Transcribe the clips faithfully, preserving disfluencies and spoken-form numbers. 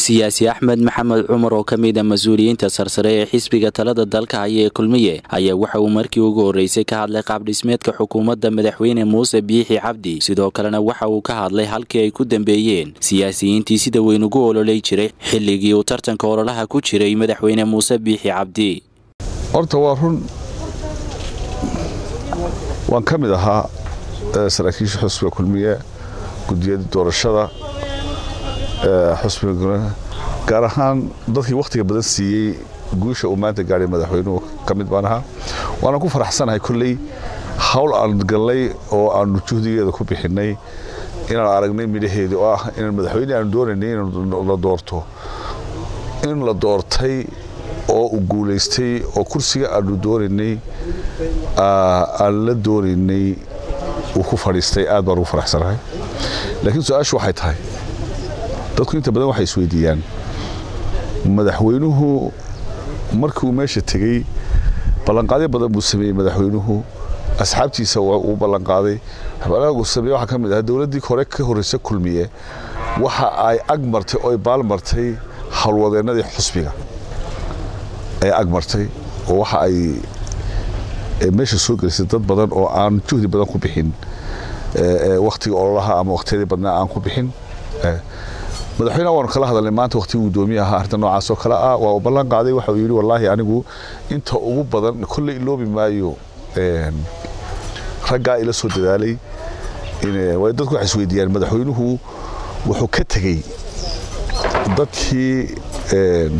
siyaasi Axmed Maxamed Cumar oo kamid ah mas'uuliyiinta sarsare ee xisbiga talada dalka haya ee kulmiye ayaa waxa uu markii ugu horeysay ka hadlay qaab dhismeedka xukuumadda madaxweyne Muuse Biixi Cabdi sidoo kalena waxa uu ka hadlay halkii ay ku dambeeyeen siyaasiyiintii sida weyn ugu ololay jiray xilligii uu tartanka ololaha ku jiray madaxweyne Muuse Biixi Cabdi. horta waa run waan kamid ahaa saraakiisha xisbiga kulmiye gudiyada doorashada xisbiga gaar ahaan dadkii waqtiga badan siiyay guusha uu maanta gaaray madaxweynuhu kamid baan ahaa waana ku faraxsanahay kulley hawl aan galay oo aan juhdigeeda ku bixinay inaan aragnay midhaheedii oo ah in madaxweyne aan doonaynay in la doorto in la doortay oo uu guuleystay oo kursiga aanu doonaynay aan la doonaynay uu ku fadhiistay aad baan ugu faraxsanahay laakiin su'aashu waxay tahay dadku inta badan waxay isweydiiyaan madaxweynuhu markii uu meesha tegay ballanqaadyo badan buu sameeyey madaxweynuhu asxaabtiisa uu ballanqaaday waxbalagu sameeyey waxa kamid ah dawladdii hore ka horreysay kulmiye waxa ay ag martay oo ay baal martay hawlwadeennadii xusbiga ay ag martay oo waxa ay meesha soo gelisay dad badan oo aan juhdi badan ku bixin waqtiga ololaha ama waqtiyadii badnaa aan ku bixin madaxweynaha waan kala hadalnay maanta waqtigii gudoomiyaha arrinta noocaas oo kale ah waa ballan qaaday waxa uu yiri wallahi anigu inta ugu badan kulli iloobi maayo een ragga ila soo dadaalay in way dadku wax isweydiiyaan madaxweynuhu wuxuu ka tagay dadkii een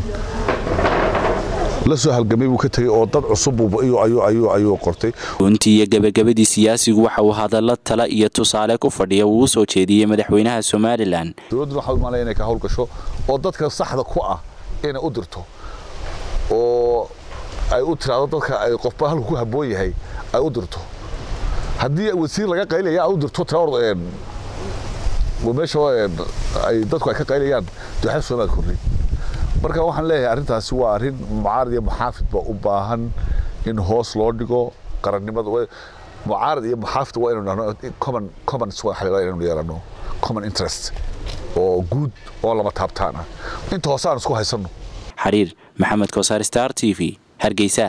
la soo halgamay uu ka tagay oo dad cusub iyo ayu ayu ayu qortay runtii gabagabadii siyaasigu waxa uu hadallo tala iyo tusaale ku fadhiya uu soo jeediyay madaxweynaha Soomaaliland dawladdu waxa uu maalay inay ka hawl gasho oo dadka saxda ku ah inay u dirto oo ay u tiraado dadka ay qofba halku ku haboon yahay ay u dirto haddii wasiir laga qayliyo ay u dirto taawrdo een وماشي ay dadku ay ka qaylayaan duxay Soomaaliland korri marka waxaan leeyahay arintaasi waa arin mucaarad iyo muxaafid ba u baahan in hoos loo dhigo qarannimada mucaarad iyo muxaafid waa inuu common common soo xalay inuu yeelano common interest oo guud oo lama taabtaana inta hoos aan isku haysano xariir maxamed Koosar Star T V Hargeysa.